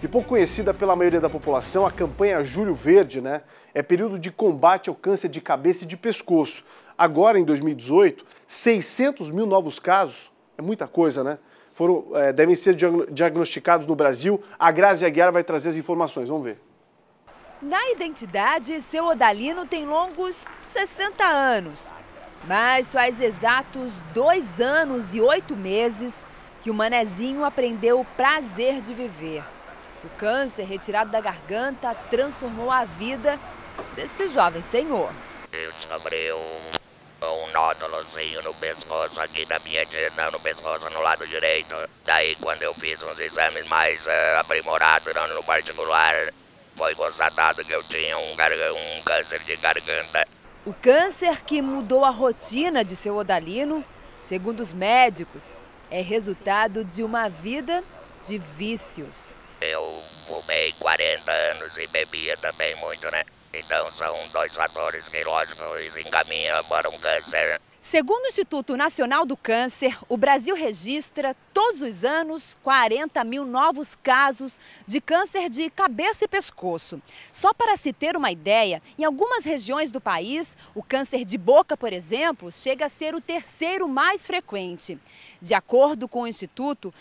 E pouco conhecida pela maioria da população, a campanha Julho Verde, né, é período de combate ao câncer de cabeça e de pescoço. Agora, em 2018, 600 mil novos casos, é muita coisa, né? Devem ser diagnosticados no Brasil. A Grazi Aguiar vai trazer as informações, vamos ver. Na identidade, seu Odalino tem longos 60 anos, mas faz exatos 2 anos e 8 meses que o manezinho aprendeu o prazer de viver. O câncer retirado da garganta transformou a vida deste jovem senhor. Eu descobri um nódulozinho no pescoço, aqui no pescoço, no lado direito. Daí, quando eu fiz uns exames mais aprimorados, no particular, foi constatado que eu tinha um câncer de garganta. O câncer que mudou a rotina de seu Odalino, segundo os médicos, é resultado de uma vida de vícios. Eu fumei 40 anos e bebia também muito, né? Então são 2 fatores que, lógico, encaminham para um câncer. Segundo o Instituto Nacional do Câncer, o Brasil registra todos os anos 40 mil novos casos de câncer de cabeça e pescoço. Só para se ter uma ideia, em algumas regiões do país, o câncer de boca, por exemplo, chega a ser o 3º mais frequente. De acordo com o Instituto,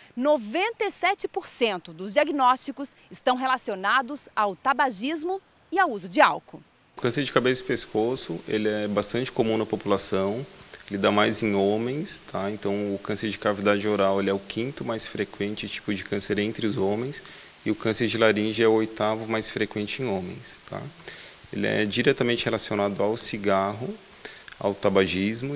97% dos diagnósticos estão relacionados ao tabagismo e ao uso de álcool. O câncer de cabeça e pescoço, ele é bastante comum na população. Ele dá mais em homens, tá? Então o câncer de cavidade oral ele é o 5º mais frequente tipo de câncer entre os homens e o câncer de laringe é o 8º mais frequente em homens, tá? Ele é diretamente relacionado ao cigarro, ao tabagismo,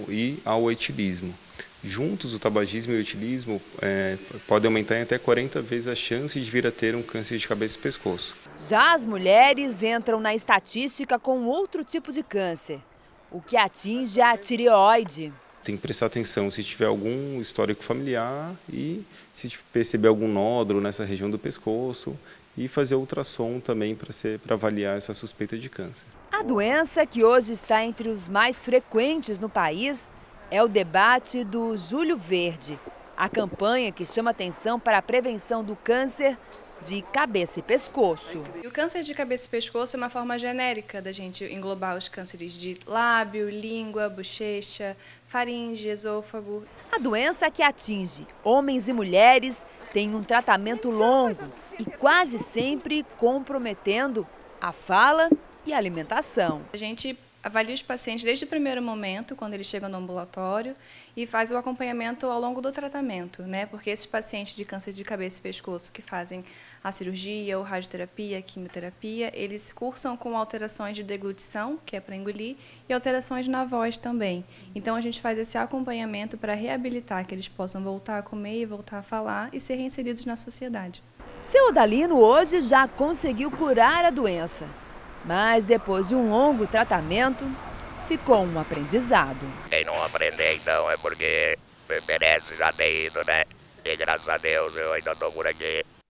e ao etilismo. Juntos, o tabagismo e o etilismo podem aumentar em até 40 vezes a chance de vir a ter um câncer de cabeça e pescoço. Já as mulheres entram na estatística com outro tipo de câncer, o que atinge a tireoide. Tem que prestar atenção se tiver algum histórico familiar e se perceber algum nódulo nessa região do pescoço e fazer ultrassom também para avaliar essa suspeita de câncer. A doença que hoje está entre os mais frequentes no país é o debate do Julho Verde, a campanha que chama atenção para a prevenção do câncer de cabeça e pescoço. O câncer de cabeça e pescoço é uma forma genérica da gente englobar os cânceres de lábio, língua, bochecha, faringe, esôfago. A doença que atinge homens e mulheres tem um tratamento longo e quase sempre comprometendo a fala e a alimentação. A gente avalia os pacientes desde o primeiro momento, quando eles chegam no ambulatório, e faz o acompanhamento ao longo do tratamento, né? Porque esses pacientes de câncer de cabeça e pescoço que fazem a cirurgia, ou radioterapia, a quimioterapia, eles cursam com alterações de deglutição, que é para engolir, e alterações na voz também. Então a gente faz esse acompanhamento para reabilitar, que eles possam voltar a comer e voltar a falar e ser reinseridos na sociedade. Seu Odalino hoje já conseguiu curar a doença. Mas depois de um longo tratamento, ficou um aprendizado. Quem não aprender, então, é porque merece já ter ido, né? E graças a Deus eu ainda estou por aqui.